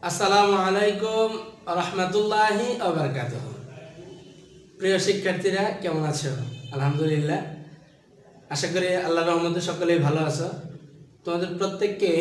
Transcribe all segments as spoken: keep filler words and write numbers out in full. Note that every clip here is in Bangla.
আসসালামু আলাইকুম রহমতুল্লাহি ওয়া বারাকাতুহু। প্রিয় শিক্ষার্থীরা কেমন আছো? আলহামদুলিল্লাহ, আশা করি আল্লাহর রহমতে সকলেই ভালো আছো। তোমাদের প্রত্যেককে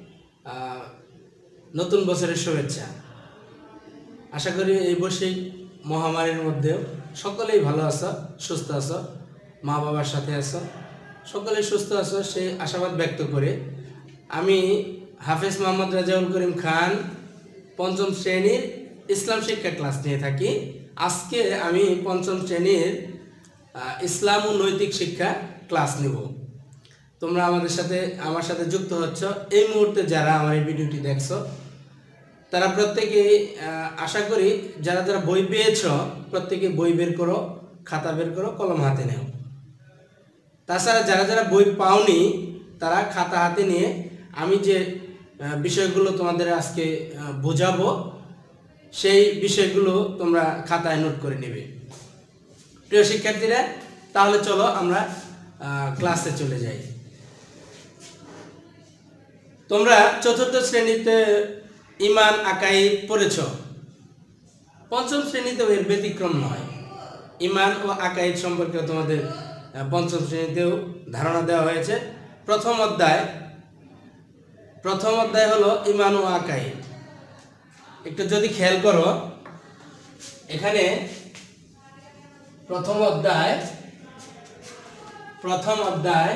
নতুন বছরের শুভেচ্ছা। আশা করি এই বৈশ্বিক মহামারীর মধ্যেও সকলেই ভালো আছো, সুস্থ আছো, মা বাবার সাথে আছো, সকলেই সুস্থ আছো সেই আশাবাদ ব্যক্ত করে আমি হাফেজ মোহাম্মদ রাজাউল করিম খান পঞ্চম শ্রেণীর ইসলাম শিক্ষা ক্লাস নিয়ে থাকি। আজকে আমি পঞ্চম শ্রেণীর ইসলাম ও নৈতিক শিক্ষা ক্লাস নেব। তোমরা আমাদের সাথে আমার সাথে যুক্ত হচ্ছ। এই মুহূর্তে যারা আমার এই ভিডিওটি দেখছো তারা প্রত্যেকেই আশা করি যারা যারা বই পেয়েছ প্রত্যেকে বই বের করো, খাতা বের করো, কলম হাতে নেও। তাছাড়া যারা যারা বই পাওনি তারা খাতা হাতে নিয়ে আমি যে বিষয়গুলো তোমাদের আজকে বোঝাবো সেই বিষয়গুলো তোমরা খাতায় নোট করে নেবে। প্রিয় শিক্ষার্থীরা, তাহলে চলো আমরা ক্লাসে চলে যাই। তোমরা চতুর্থ শ্রেণীতে ইমান আকাইদ পড়েছ, পঞ্চম শ্রেণীতেও এর ব্যতিক্রম নয়। ইমান ও আকাইদ সম্পর্কে তোমাদের পঞ্চম শ্রেণীতেও ধারণা দেওয়া হয়েছে। প্রথম অধ্যায় প্রথম অধ্যায় হলো ইমান ও আকাইদ। একটু যদি খেয়াল করো, এখানে প্রথম অধ্যায় প্রথম অধ্যায়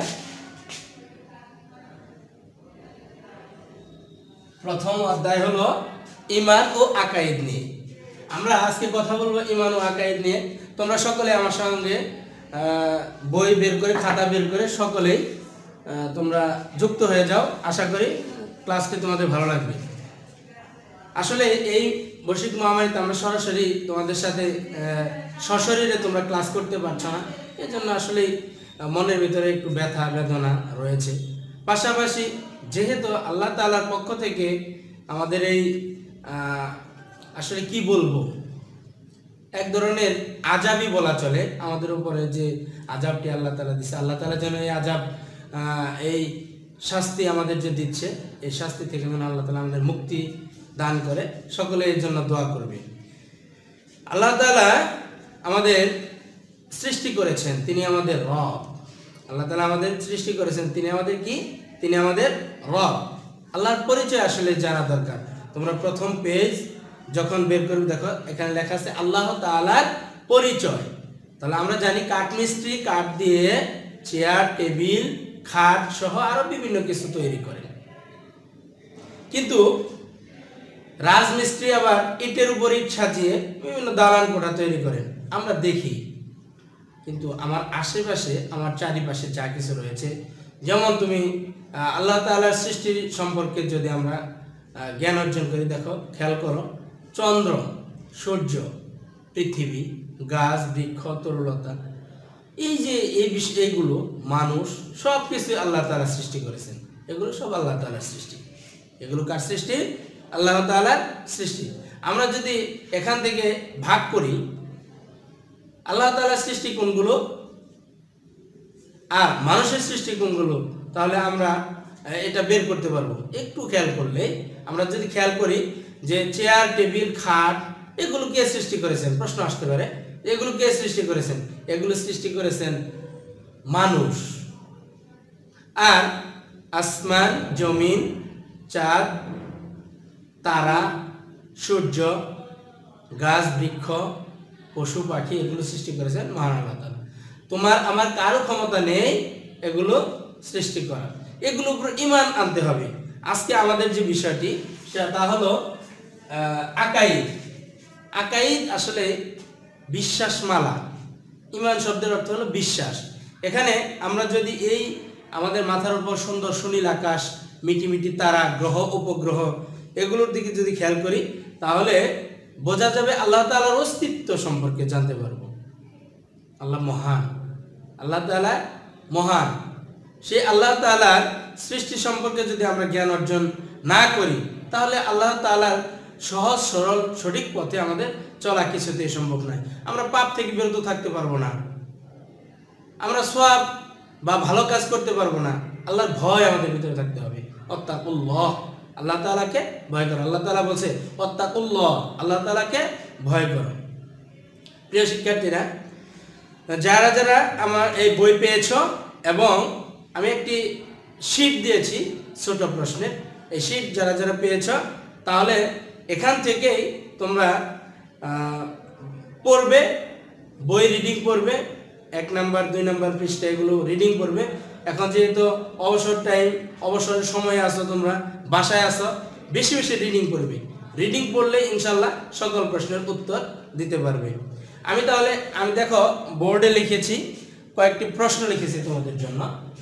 প্রথম অধ্যায় হলো ইমান ও আকাইদ নিয়ে। আমরা আজকে কথা বলবো ইমান ও আকাইদ নিয়ে। তোমরা সকলে আমার সঙ্গে বই বের করে, খাতা বের করে সকলেই তোমরা যুক্ত হয়ে যাও। আশা করি ক্লাসটি তোমাদের ভালো লাগবে। আসলে এই বৈশ্বিক মহামারীতে আমরা সরাসরি তোমাদের সাথে সশরীরে তোমরা ক্লাস করতে পারছো না, এই জন্য আসলে মনের ভিতরে একটু ব্যথা বেদনা রয়েছে। পাশাপাশি যেহেতু আল্লাহ তাআলার পক্ষ থেকে আমাদের এই আসলে কি বলবো এক ধরনের আযাবই বলা চলে আমাদের উপরে, যে আযাবটি আল্লাহ তাআলা দিচ্ছে, আল্লাহ তাআলা যেন এই আযাব এই শাস্তি আমাদের যে দিচ্ছে এই শাস্তি থেকে যেন আল্লাহ তাআলা আমাদের মুক্তি দান করে। সকলে এর জন্য দোয়া করবে। আল্লাহ তাআলা আমাদের সৃষ্টি করেছেন, তিনি আমাদের রব। আল্লাহ তাআলা আমাদের সৃষ্টি করেছেন, তিনি আমাদের কি? তিনি আমাদের রব। আল্লাহর পরিচয় আসলে জানা দরকার। তোমরা প্রথম পেজ যখন বের করবে দেখো এখানে লেখা আছে আল্লাহ তাআলার পরিচয়। তাহলে আমরা জানি কাঠ মিস্ত্রি কাঠ দিয়ে চেয়ার, টেবিল, খাট সহ আরো বিভিন্ন কিছু তৈরি করে, কিন্তু রাজমিস্ত্রি আবার ইটের উপর ইট সাজিয়ে বিভিন্ন দালান কোঠা তৈরি করেন আমরা দেখি। কিন্তু আমার আশেপাশে, আমার চারিপাশে যা কিছু রয়েছে, যেমন তুমি আল্লাহ তাআলার সৃষ্টি সম্পর্কে যদি আমরা জ্ঞান অর্জন করি, দেখো খেয়াল করো, চন্দ্র, সূর্য, পৃথিবী, গাছ, বৃক্ষ, তরুলতা, এই যে এই বিষয়, এগুলো মানুষ, সব কিছু আল্লাহ তাআলা সৃষ্টি করেছেন। এগুলো সব আল্লাহ তাআলার সৃষ্টি। এগুলো কার সৃষ্টি? আল্লাহ তাআলার সৃষ্টি। আমরা যদি এখান থেকে ভাগ করি আল্লাহ তাআলার সৃষ্টি কোনগুলো আর মানুষের সৃষ্টি কোনগুলো, তাহলে আমরা এটা বের করতে পারবো। একটু খেয়াল করলে আমরা যদি খেয়াল করি যে চেয়ার, টেবিল, খাট, এগুলো কে সৃষ্টি করেছেন? প্রশ্ন আসতে পারে, এগুলো কে সৃষ্টি করেছেন? এগুলো সৃষ্টি করেছেন মানুষ। আর আসমান, জমিন, চাঁদ, তারা, সূর্য, গাছ, বৃক্ষ, পশু পাখি, এগুলো সৃষ্টি করেছেন মহান আল্লাহ তাআলা। তোমার আমার কারো ক্ষমতা নেই এগুলো সৃষ্টি করার। এগুলোর উপর ঈমান আনতে হবে। আজকে আমাদের যে বিষয়টি সেটা তা হলো আকাইদ। আকাইদ আসলে বিশ্বাসমালা। ঈমান শব্দের অর্থ হলো বিশ্বাস। এখানে আমরা যদি এই আমাদের মাথার উপর সুন্দর সুনীল আকাশ, মিটি মিটি তারা, গ্রহ, উপগ্রহ, এগুলোর দিকে যদি খেয়াল করি তাহলে বোঝা যাবে আল্লাহ তাআলার অস্তিত্ব সম্পর্কে জানতে পারবো। আল্লাহ মহান, আল্লাহ তাআলা মহান। সেই আল্লাহ তাআলার সৃষ্টি সম্পর্কে যদি আমরা জ্ঞান অর্জন না করি তাহলে আল্লাহ তাআলার সহজ সরল সঠিক পথে আমাদের চলা কিছুতেই সম্ভব নয়। আমরা পাপ থেকে বিরত থাকতে পারবো না, আমরা সওয়াব বা ভালো কাজ করতে পারবো না। আল্লাহর ভয় আমাদের ভিতরে থাকতে হবে। অত্তাকুল্লাহ, আল্লাহ তাআলাকে ভয় করো। আল্লাহ তাআলা বলছে ওয়াত্তাকুল্লাহ, আল্লাহ তাআলাকে ভয় করো। প্রিয় শিক্ষার্থীরা, যারা যারা আমার এই বই পেয়েছো এবং আমি একটি শীট দিয়েছি ছোট প্রশ্নের, এই শীট যারা যারা পেয়েছো তাহলে এখান থেকেই তোমরা পড়বে, বই রিডিং পড়বে, এক নাম্বার দুই নাম্বার পৃষ্ঠা এগুলো রিডিং পড়বে। এখন যেহেতু অবসর টাইম, অবসরের সময় আসো, তোমরা বাসায় আসো, বেশি বেশি রিডিং পড়বে। রিডিং পড়লে ইনশাল্লাহ সকল প্রশ্নের উত্তর দিতে পারবে। আমি তাহলে আমি দেখো বোর্ডে লিখেছি, কয়েকটি প্রশ্ন লিখেছি তোমাদের জন্য।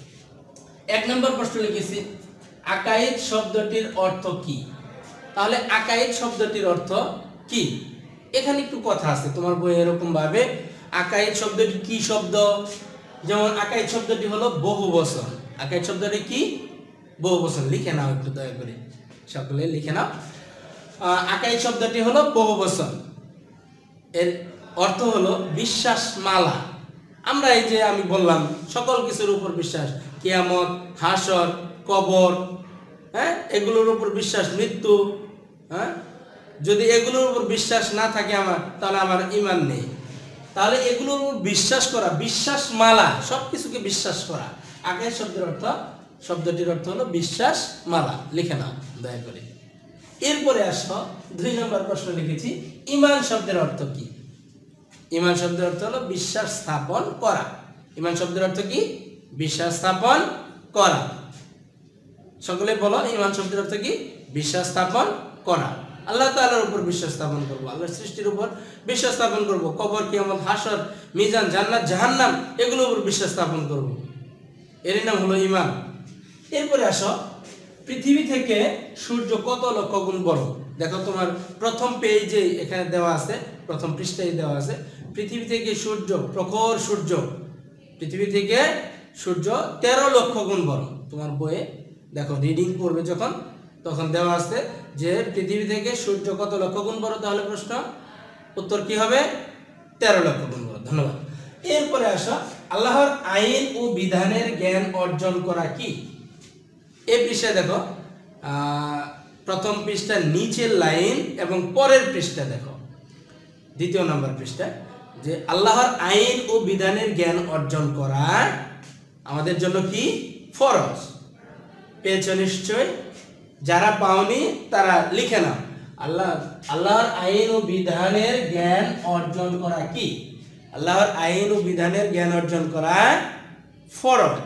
এক নম্বর প্রশ্ন লিখেছি আকাইদ শব্দটির অর্থ কি? তাহলে আকাইদ শব্দটির অর্থ কি? এখানে একটু কথা আছে তোমার বই এরকম ভাবে। আকাইদ শব্দটি কি শব্দ? যেমন আকাইদ শব্দটি হলো বহু বচন। আকাইদ শব্দটি কি? বহু বচন। লিখে নাও একটু দয়া করে, সকলে লিখে নাও। আকাইদ শব্দটি হলো বহু বচন। এর অর্থ হলো বিশ্বাস মালা। আমরা এই যে আমি বললাম সকল কিছুর উপর বিশ্বাস, কিয়ামত, হাসর, কবর, হ্যাঁ, এগুলোর উপর বিশ্বাস, মৃত্যু, হ্যাঁ, যদি এগুলোর উপর বিশ্বাস না থাকে আমার, তাহলে আমার ঈমান নেই। তাহলে এগুলোর উপর বিশ্বাস করা, বিশ্বাস মালা, সব কিছুকে বিশ্বাস করা। আকাইদ শব্দের অর্থ, শব্দটির অর্থ হলো বিশ্বাস মালা। লিখে নাও দয়া করে। এরপরে আসো দুই নম্বর প্রশ্ন লিখেছি ঈমান শব্দের অর্থ কি? ঈমান শব্দের অর্থ হলো বিশ্বাস স্থাপন করা। ঈমান শব্দের অর্থ কি? বিশ্বাস স্থাপন করা। সকলে বলো, ঈমান শব্দের অর্থ কি? বিশ্বাস স্থাপন করা। আল্লাহ তাআলার উপর বিশ্বাস স্থাপন করব, আল্লাহর সৃষ্টির উপর বিশ্বাস স্থাপন করব, কবর, কিয়ামত, হাসর, মিজান, জান্নাত, জাহান্নাম এগুলোর উপর বিশ্বাস স্থাপন করব। এর নাম হলো ঈমান। এরপরে আসো পৃথিবী থেকে সূর্য কত লক্ষ গুণ বড়? দেখো তোমার প্রথম পেজে এখানে দেওয়া আছে, প্রথম পৃষ্ঠায় দেওয়া আছে পৃথিবী থেকে সূর্য, প্রখর সূর্য, পৃথিবী থেকে সূর্য তেরো লক্ষ গুণ বড়। তোমার বইয়ে দেখো রিডিং পড়বে যখন, তখন দেওয়া আছে যে পৃথিবী থেকে সূর্য কত লক্ষ গুণ বড়। তাহলে প্রশ্ন উত্তর কি হবে? তেরো লক্ষ গুণ বড়। ধন্যবাদ। এরপরে আসো আল্লাহর আইন ও বিধানের জ্ঞান অর্জন করা কি? এই পৃষ্ঠায় দেখো প্রথম পৃষ্ঠা নিচের লাইন এবং পরের পৃষ্ঠা দেখো দ্বিতীয় নম্বর পৃষ্ঠা, যে আল্লাহর আইন ও বিধানের জ্ঞান অর্জন করা আমাদের জন্য কি? ফরজ। পেয়েছো নিশ্চয়? যারা পাওনি তারা লিখে নাও। আল্লাহ আল্লাহর আইন ও বিধানের জ্ঞান অর্জন করা কি? আল্লাহর আইন ও বিধানের জ্ঞান অর্জন করা ফরজ।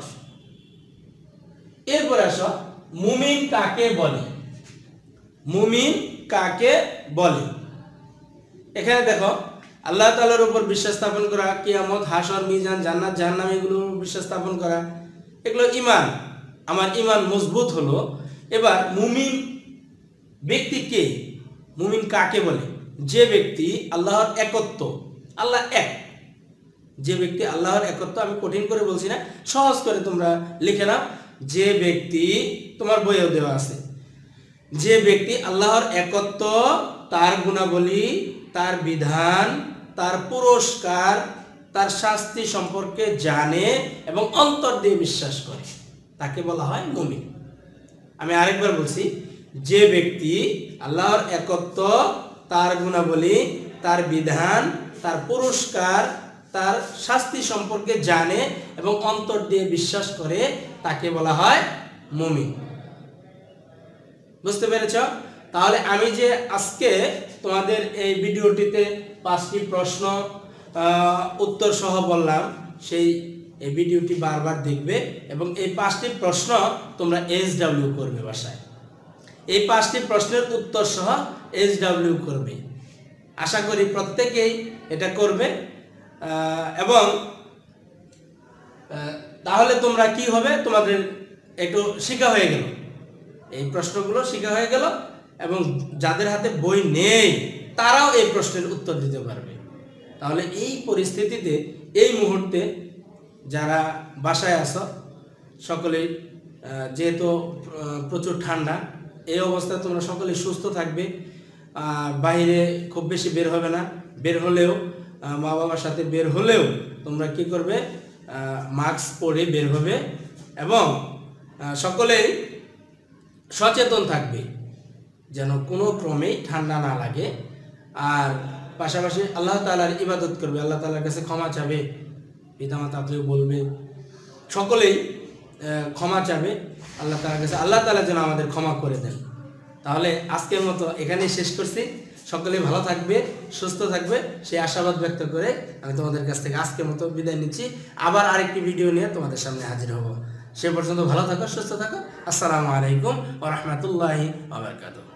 এরপর আসো মুমিন কাকে বলে? মুমিন কাকে বলে? এখানে দেখো আল্লাহ তাআলার উপর বিশ্বাস স্থাপন করা, কিয়ামত, হাসর, মিজান, জান্নাত, জাহান্নাম এগুলোর উপর বিশ্বাস স্থাপন করা, এগুলো ঈমান। আমার ঈমান মজবুত হলো। এবার মুমিন ব্যক্তি কে? মুমিন কাকে বলে? যে ব্যক্তি আল্লাহর একত্ব, আল্লাহ এক, যে ব্যক্তি আল্লাহর একত্ব, আমি কঠিন করে বলছি না, সহজ করে তোমরা লিখে নাও। যে ব্যক্তি, তোমার বইয়েও দেওয়া আছে, যে ব্যক্তি আল্লাহর একত্ব, তার গুণাবলী, তার বিধান, তার পুরস্কার, তার শাস্তি সম্পর্কে জানে এবং অন্তর দিয়ে বিশ্বাস করে, তাকে বলা হয় মুমিন। আমি আরেকবার বলছি, যে ব্যক্তি আল্লাহর একত্ব, তার গুণাবলী, তার বিধান, তার পুরস্কার, তার শাস্তি সম্পর্কে জানে এবং অন্তর দিয়ে বিশ্বাস করে, তাকে বলা হয় মুমিন। বুঝতে পেরেছ? তাহলে আমি যে আজকে তোমাদের এই ভিডিওটিতে পাঁচটি প্রশ্ন উত্তর সহ বললাম, সেই এই ভিডিওটি বারবার দেখবে এবং এই পাঁচটি প্রশ্ন তোমরা এইচ ডাব্লিউ করবে বাসায়। এই পাঁচটি প্রশ্নের উত্তর সহ এইচ ডাব্লিউ করবে। আশা করি প্রত্যেকেই এটা করবে এবং তাহলে তোমরা কি হবে, তোমাদের একটু শেখা হয়ে গেল, এই প্রশ্নগুলো শেখা হয়ে গেল এবং যাদের হাতে বই নেই তারাও এই প্রশ্নের উত্তর দিতে পারবে। তাহলে এই পরিস্থিতিতে, এই মুহূর্তে যারা বাসায় আছো সকলেই, যেহেতু প্রচুর ঠান্ডা, এই অবস্থায় তোমরা সকলেই সুস্থ থাকবে, বাইরে খুব বেশি বের হবে না, বের হলেও মা বাবার সাথে বের হলেও তোমরা কি করবে, মাস্ক পরে বের হবে এবং সকলেই সচেতন থাকবে। যেন কোনো ক্রমেই ঠান্ডা না লাগে। আর পাশাপাশি আল্লাহ তাআলার ইবাদত করবে, আল্লাহ তাআলার কাছে ক্ষমা চাবে, পিতামাতাকেও বলবে, সকলেই ক্ষমা চাবে আল্লাহ তাআলার কাছে, আল্লাহ তাআলা যেন আমাদের ক্ষমা করে দেন। তাহলে আজকের মতো এখানেই শেষ করছি। সকলেই ভালো থাকবে, সুস্থ থাকবে সেই আশাবাদ ব্যক্ত করে আমি তোমাদের কাছ থেকে আজকের মতো বিদায় নিচ্ছি। আবার আরেকটি ভিডিও নিয়ে তোমাদের সামনে হাজির হব। সে পর্যন্ত ভালো থাকো, সুস্থ থাকো। আসসালামু আলাইকুম ওয়া রাহমাতুল্লাহি ওয়া বারাকাতুহু।